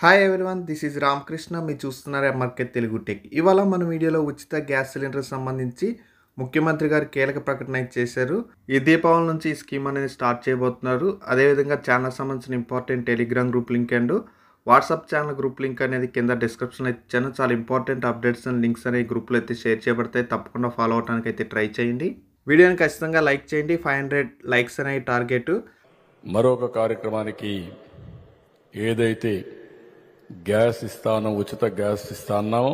Hi everyone, this is Ramakrishna. మీరు చూస్తున్నారు MRK Telugu tech. ఇవాళ మన వీడియోలో ఉచిత గ్యాస్ సిలిండర్ సంబంధించి ముఖ్యమంత్రి గారు కీలక ప్రకటన చేశారు. ఈ దీపావళి నుంచి ఈ స్కీమ్ అనేది స్టార్ట్ చేయబోతున్నారు. అదేవిధంగా ఛానల్ సంబంధించిన important Telegram group link and WhatsApp channel group link అనేది కింద డిస్క్రిప్షన్ ఇచ్చాను. చాలా ఇంపార్టెంట్ అప్డేట్స్ అండ్ లింక్స్ అనేవి గ్రూప్లో అయితే షేర్ చేయబడతాయి. తప్పకుండా ఫాలో అవడానికి అయితే ట్రై చేయండి. వీడియోని ఖచ్చితంగా లైక్ చేయండి. 500 లైక్స్ అనేవి టార్గెట్. మరొక కార్యక్రమానికి ఏదైతే గ్యాస్ ఇస్తానో, ఉచిత గ్యాస్ ఇస్తానో,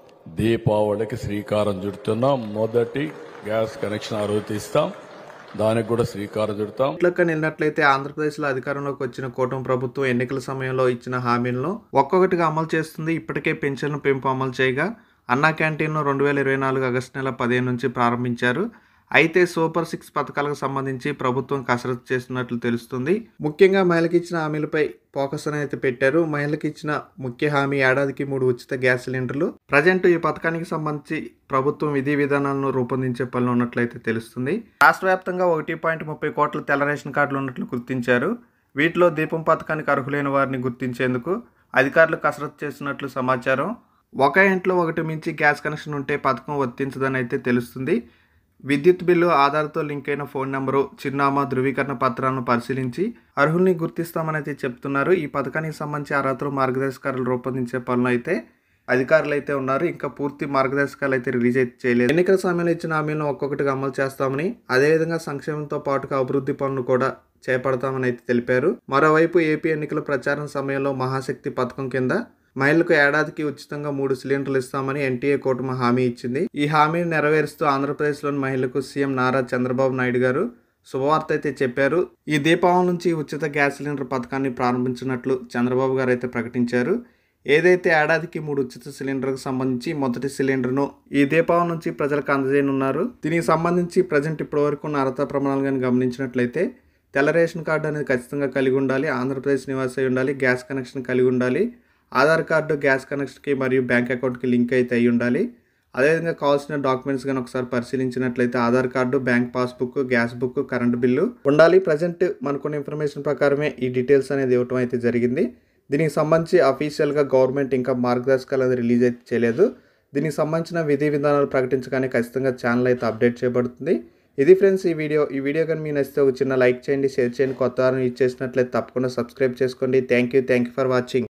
దీపావళికి శ్రీకారం చుడుతున్నాం. మొదటి గ్యాస్ కనెక్షన్ ఆ రోజు తీస్తాం, దానికి కూడా శ్రీకారం చుడతాం. ఇట్లక నిన్నట్లయితే ఆంధ్రప్రదేశ్లో అధికారంలోకి వచ్చిన కూటమి ప్రభుత్వం ఎన్నికల సమయంలో ఇచ్చిన హామీలను ఒక్కొక్కటిగా అమలు చేస్తుంది. ఇప్పటికే పెన్షన్ల పెంపు అమలు చేయగా అన్నా క్యాంటీన్ను 2024 ఆగస్టు నెల 15 నుంచి ప్రారంభించారు. అయితే సూపర్ 6 పథకాలకు సంబంధించి ప్రభుత్వం కసరత్తు చేస్తున్నట్లు తెలుస్తుంది. ముఖ్యంగా మహిళలకు ఇచ్చిన హామీలపై ఫోకస్ అనేది పెట్టారు. మహిళలకు ఇచ్చిన ముఖ్య హామీ ఏడాదికి 3 ఉచిత గ్యాస్ సిలిండర్లు. ప్రజెంట్ ఈ పథకానికి సంబంధించి ప్రభుత్వం విధి విధానాలను రూపొందించే పనులు ఉన్నట్లయితే తెలుస్తుంది. రాష్ట్ర వ్యాప్తంగా 1.30 కోట్ల తెల్ల రేషన్ కార్డులు ఉన్నట్లు గుర్తించారు. వీటిలో దీపం పథకానికి అర్హులైన వారిని గుర్తించేందుకు అధికారులు కసరత్తు చేస్తున్నట్లు సమాచారం. ఒక ఇంట్లో ఒకటి మించి గ్యాస్ కనెక్షన్ ఉంటే పథకం వర్తించదని అయితే తెలుస్తుంది. విద్యుత్ బిల్లు, ఆధార్తో లింక్ అయిన ఫోన్ నెంబరు, చిరునామా, ధృవీకరణ పత్రాలను పరిశీలించి అర్హుల్ని గుర్తిస్తామని అయితే చెప్తున్నారు. ఈ పథకానికి సంబంధించి అర్హతలు, మార్గదర్శకాలు రూపొందించే పనులు అయితే అధికారులు అయితే ఉన్నారు. ఇంకా పూర్తి మార్గదర్శకాలు అయితే రిలీజ్ అయితే చేయలేదు. ఎన్నికల సమయంలో ఇచ్చిన హామీలను ఒక్కొక్కటిగా అమలు చేస్తామని, అదేవిధంగా సంక్షేమంతో పాటుగా అభివృద్ధి పనులు కూడా చేపడతామని అయితే తెలిపారు. మరోవైపు ఏపీ ఎన్నికల ప్రచారం సమయంలో మహాశక్తి పథకం కింద మహిళలకు ఏడాదికి ఉచితంగా 3 సిలిండర్లు ఇస్తామని ఎన్టీఏ కూటమి హామీ ఇచ్చింది. ఈ హామీని నెరవేరుస్తూ ఆంధ్రప్రదేశ్లోని మహిళలకు సీఎం నారా చంద్రబాబు నాయుడు గారు శుభవార్త అయితే చెప్పారు. ఈ దీపావళి నుంచి ఉచిత గ్యాస్ సిలిండర్ పథకాన్ని ప్రారంభించినట్లు చంద్రబాబు గారు అయితే ప్రకటించారు. ఏదైతే ఏడాదికి 3 ఉచిత సిలిండర్కు సంబంధించి మొదటి సిలిండర్ను ఈ దీపావళి నుంచి ప్రజలకు అందజేయనున్నారు. దీనికి సంబంధించి ప్రజెంట్ ఇప్పటి వరకు ఉన్న అర్హత ప్రమాణాలు కానీ గమనించినట్లయితే తెల్ల రేషన్ కార్డు అనేది ఖచ్చితంగా కలిగి ఉండాలి, ఆంధ్రప్రదేశ్ నివాసి అయి ఉండాలి, గ్యాస్ కనెక్షన్ కలిగి ఉండాలి, ఆధార్ కార్డు గ్యాస్ కనెక్షన్కి మరియు బ్యాంక్ అకౌంట్కి లింక్ అయితే అయి ఉండాలి. అదేవిధంగా కావాల్సిన డాక్యుమెంట్స్ కానీ ఒకసారి పరిశీలించినట్లయితే Aadhaar card, bank passbook, gas book, current bill ఉండాలి. ప్రజెంట్ మనకున్న ఇన్ఫర్మేషన్ ప్రకారమే ఈ డీటెయిల్స్ అనేది ఇవ్వటం అయితే జరిగింది. దీనికి సంబంధించి అఫీషియల్గా గవర్నమెంట్ ఇంకా మార్గదర్శకాలు అనేది రిలీజ్ అయితే చేయలేదు. దీనికి సంబంధించిన విధి విధానాలు ప్రకటించగానే ఖచ్చితంగా ఛానల్ అయితే అప్డేట్ చేయబడుతుంది. ఇది ఫ్రెండ్స్ ఈ వీడియో కానీ మీకు నచ్చితే ఒక చిన్న లైక్ చేయండి, షేర్ చేయండి. కొత్త వారిని యూజ్ చేసినట్లయితే తప్పకుండా సబ్స్క్రైబ్ చేసుకోండి. Thank you for watching.